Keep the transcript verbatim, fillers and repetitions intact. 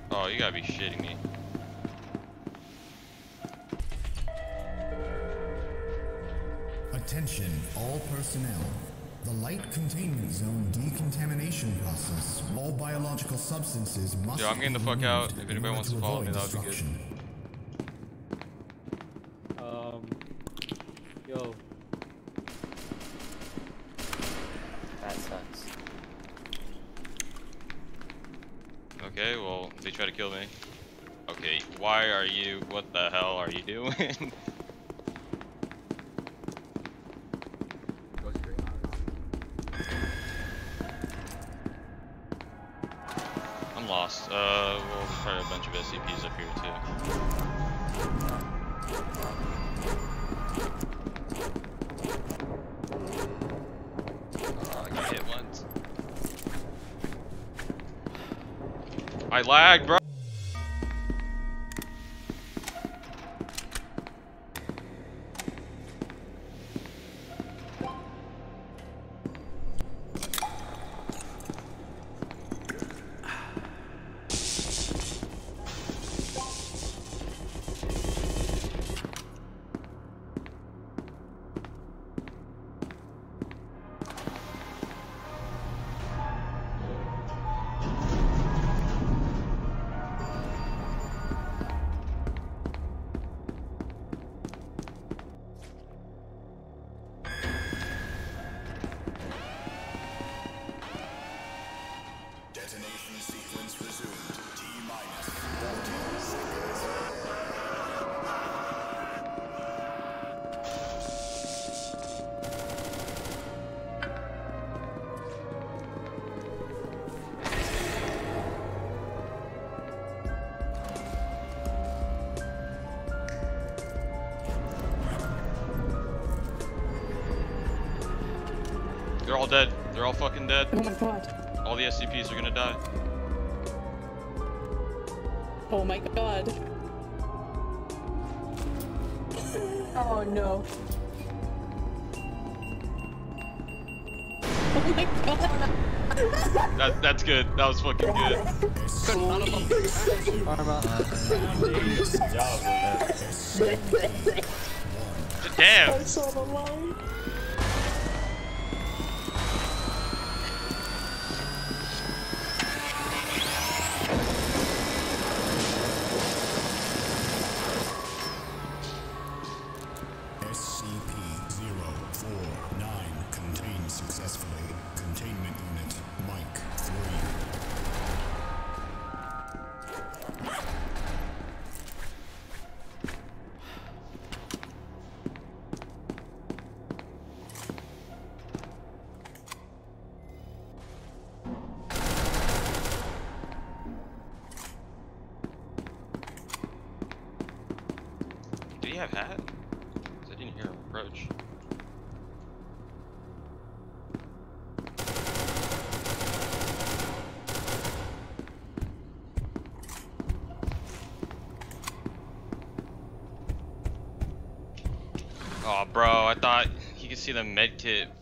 Oh, you gotta be shitting me. Attention, all personnel. The light containment zone decontamination process. All biological substances must Yo, I'm getting the fuck out. If anybody wants to follow me, that would be good. Um, yo. That sucks. Okay, well, they try to kill me. Okay, why are you, what the hell are you doing? I'm lost. Uh, well, there's probably a bunch of S C Ps up here too. Oh, I got hit once. I lagged, bro. Detonation sequence resumed. T minus fourteen seconds. They're all dead. They're all fucking dead. Oh my god. All the S C Ps are gonna die. Oh my god. Oh no. Oh my god. That, that's good. That was fucking good. Damn. I saw the line. S C P zero four nine contained successfully. Containment unit, Mike three. Do you have hat? 'Cause I didn't hear him approach. Oh, bro, I thought he could see the med kit